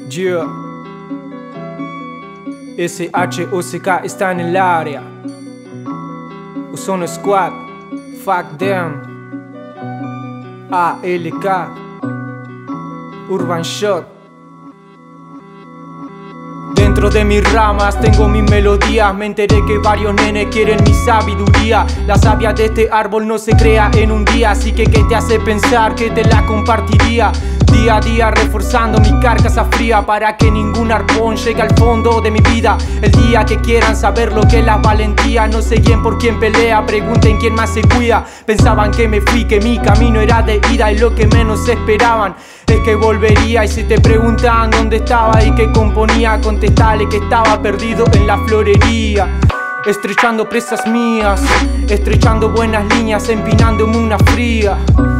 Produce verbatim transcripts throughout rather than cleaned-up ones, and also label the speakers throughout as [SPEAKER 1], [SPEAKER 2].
[SPEAKER 1] Yeah. S H O C K está en el área. Ozono Squad. Fuck them. A L K. Urban Shot. Dentro de mis ramas tengo mis melodías. Me enteré que varios nenes quieren mi sabiduría. La savia de este árbol no se crea en un día, así que ¿qué te hace pensar que te la compartiría? Día a día reforzando mi carcasa fría para que ningún arpón llegue al fondo de mi vida. El día que quieran saber lo que es la valentía, no sé quién por quién pelea, pregunten quién más se cuida. Pensaban que me fui, que mi camino era de ida, y lo que menos esperaban es que volvería. Y si te preguntan dónde estaba y qué componía, contestale que estaba perdido en la florería, estrechando presas mías, estrechando buenas líneas, empinándome una fría.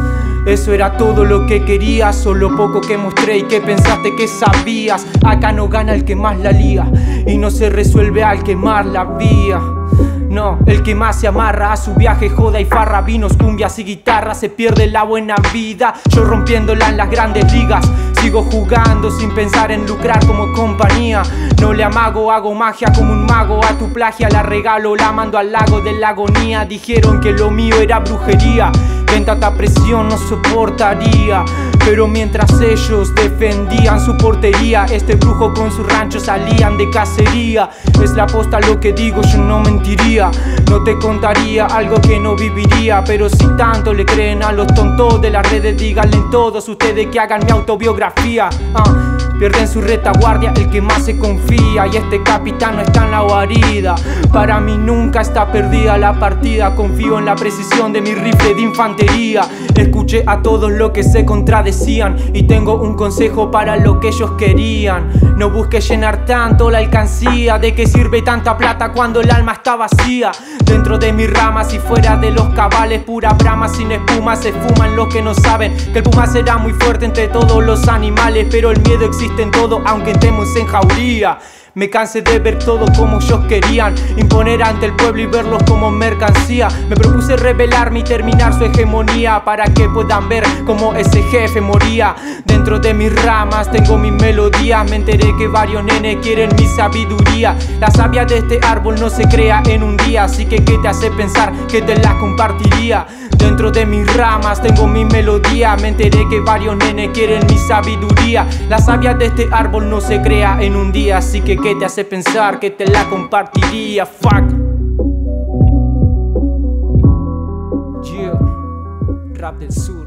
[SPEAKER 1] Eso era todo lo que quería, solo poco que mostré y que pensaste que sabías. Acá no gana el que más la lía, y no se resuelve al quemar la vía. No, el que más se amarra a su viaje, joda y farra, vinos, cumbias y guitarra, se pierde la buena vida. Yo rompiéndola en las grandes ligas, sigo jugando sin pensar en lucrar como compañía. No le amago, hago magia como un mago. A tu plagia la regalo, la mando al lago de la agonía. Dijeron que lo mío era brujería, que en tanta presión no soportaría. Pero mientras ellos defendían su portería, este brujo con su rancho salían de cacería. Es la posta lo que digo, yo no mentiría. No te contaría algo que no viviría, pero si tanto le creen a los tontos de las redes, díganle todos ustedes que hagan mi autobiografía. uh. Pierden su retaguardia el que más se confía, y este capitán no está en la guarida. Para mí nunca está perdida la partida, confío en la precisión de mi rifle de infantería. Escuché a todos lo que se contradecían, y tengo un consejo para lo que ellos querían. No busques llenar tanto la alcancía, ¿de qué sirve tanta plata cuando el alma está vacía? Dentro de mis ramas y fuera de los cabales, pura brama sin espuma, se fuman los que no saben que el puma será muy fuerte entre todos los animales, pero el miedo existe en todo, aunque estemos en jauría. Me cansé de ver todo como ellos querían, imponer ante el pueblo y verlos como mercancía. Me propuse rebelarme y terminar su hegemonía, para que puedan ver cómo ese jefe moría. Dentro de mis ramas tengo mis melodías, me enteré que varios nenes quieren mi sabiduría. La savia de este árbol no se crea en un día, así que ¿qué te hace pensar que te la compartiría? Dentro de mis ramas tengo mi melodía, me enteré que varios nenes quieren mi sabiduría. La savia de este árbol no se crea en un día, así que ¿qué te hace pensar que te la compartiría? Fuck. Yeah. Rap del sur.